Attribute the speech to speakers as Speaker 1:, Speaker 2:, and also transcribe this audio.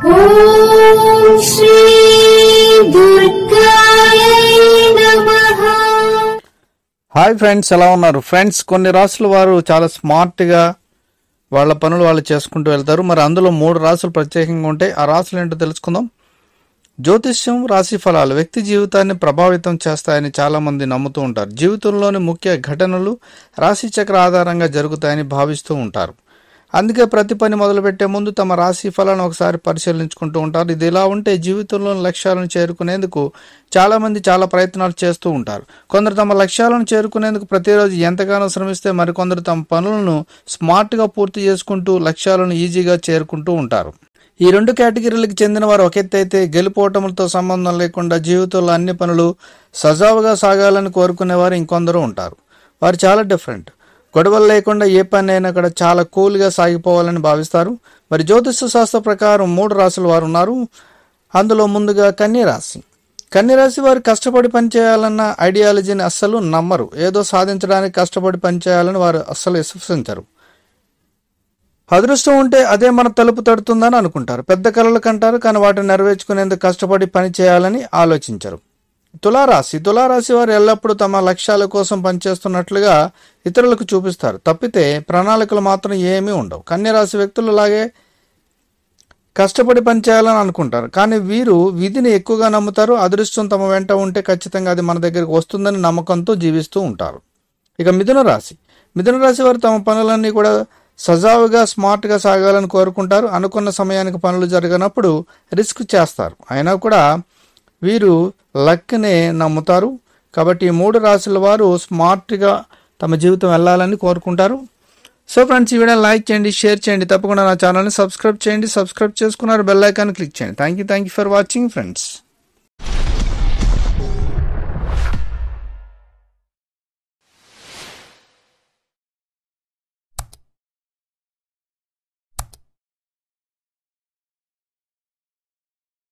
Speaker 1: ఓం శ్రీ దుర్గాయ నమః.
Speaker 2: Hi friends, ఎలా ఉన్నారు ఫ్రెండ్స్? కొన్ని రాసుల వారు చాలా స్మార్ట్గా వాళ్ళ పనులు వాళ్ళు చేసుకుంటూ వెళ్తారు. మరి అందులో 3 రాసులు ప్రత్యేకంగా ఉంటాయి. ఆ రాసులు ఏంటో తెలుసుకుందాం. జ్యోతిష్యం, రాశి ఫలాలు వ్యక్తి జీవితాన్ని ప్రభావితం చేస్తాయని చాలామంది నమ్ముతూ ఉంటారు. జీవితంలోని ముఖ్య ఘటనలు రాశి చక్ర ఆధారంగా జరుగుతాయని భావిస్తూ ఉంటారు. అందుకే ప్రతి పని మొదలుపెట్టే ముందు తమ రాశి ఫలాలను ఒకసారి పరిశీలించుకుంటూ ఉంటారు. ఇది ఇలా ఉంటే జీవితంలోని లక్ష్యాలను చేరుకునేందుకు చాలామంది చాలా ప్రయత్నాలు చేస్తూ ఉంటారు. కొందరు తమ లక్ష్యాలను చేరుకునేందుకు ప్రతిరోజు ఎంతగానో శ్రమిస్తే మరికొందరు తమ పనులను స్మార్ట్గా పూర్తి చేసుకుంటూ లక్ష్యాలను ఈజీగా చేరుకుంటూ ఉంటారు. ఈ 2 కేటగిరీలకు చెందిన వారు ఒక ఎత్తు అయితే, గెలుపోటములతో సంబంధం లేకుండా జీవితంలో అన్ని పనులు సజావుగా సాగాలని కోరుకునేవారు ఇంకొందరు ఉంటారు. వారు చాలా డిఫరెంట్. గొడవలు లేకుండా ఏ పని అయినా కూడా చాలా కూల్గా సాగిపోవాలని భావిస్తారు. మరి జ్యోతిష శాస్త్ర ప్రకారం 3 రాశుల వారు ఉన్నారు. అందులో ముందుగా కన్యరాశి. కన్యరాశి వారు కష్టపడి పనిచేయాలన్న ఐడియాలజీని అస్సలు నమ్మరు. ఏదో సాధించడానికి కష్టపడి పనిచేయాలని వారు అస్సలు విశ్వసించరు. అదృష్టం ఉంటే అదే మన తలుపు తడుతుందని అనుకుంటారు. పెద్ద కలలు కంటారు, కానీ వాటిని నెరవేర్చుకునేందుకు కష్టపడి పని చేయాలని ఆలోచించరు. తులారాశి వారు ఎల్లప్పుడూ తమ లక్ష్యాల కోసం పనిచేస్తున్నట్లుగా ఇతరులకు చూపిస్తారు. తప్పితే ప్రణాళికలు మాత్రం ఏమీ ఉండవు. కన్యరాశి వ్యక్తులు లాగే కష్టపడి పనిచేయాలని అనుకుంటారు, కానీ వీరు విధిని ఎక్కువగా నమ్ముతారు. అదృష్టం తమ వెంట ఉంటే ఖచ్చితంగా అది మన దగ్గరికి వస్తుందని నమ్మకంతో జీవిస్తూ ఉంటారు. ఇక మిథున రాశి వారు తమ పనులన్నీ కూడా సజావుగా స్మార్ట్గా సాగాలని కోరుకుంటారు. అనుకున్న సమయానికి పనులు జరగనప్పుడు రిస్క్ చేస్తారు. అయినా కూడా వీరు లక్నే నమ్ముతారు. కాబట్టి ఈ 3 రాశుల వారు స్మార్ట్గా తమ జీవితం వెళ్ళాలని కోరుకుంటారు. సో ఫ్రెండ్స్, ఈ వీడియో లైక్ చేయండి, షేర్ చేయండి. తప్పకుండా నా ఛానల్ని సబ్స్క్రైబ్ చేయండి. సబ్స్క్రైబ్ చేసుకున్నారు, బెల్ ఐకాన్ క్లిక్ చేయండి. Thank you for watching friends.